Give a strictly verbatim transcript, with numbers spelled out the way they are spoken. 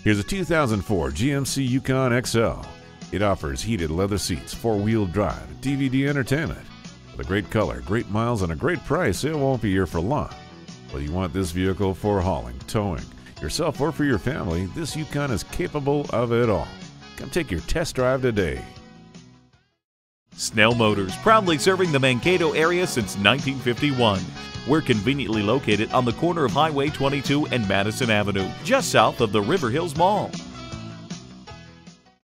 Here's a two thousand four G M C Yukon X L. It offers heated leather seats, four-wheel drive, D V D entertainment. With a great color, great miles, and a great price, it won't be here for long. Whether you want this vehicle for hauling, towing, yourself, or for your family, this Yukon is capable of it all. Come take your test drive today. Snell Motors, proudly serving the Mankato area since nineteen fifty-one. We're conveniently located on the corner of Highway twenty-two and Madison Avenue, just south of the River Hills Mall.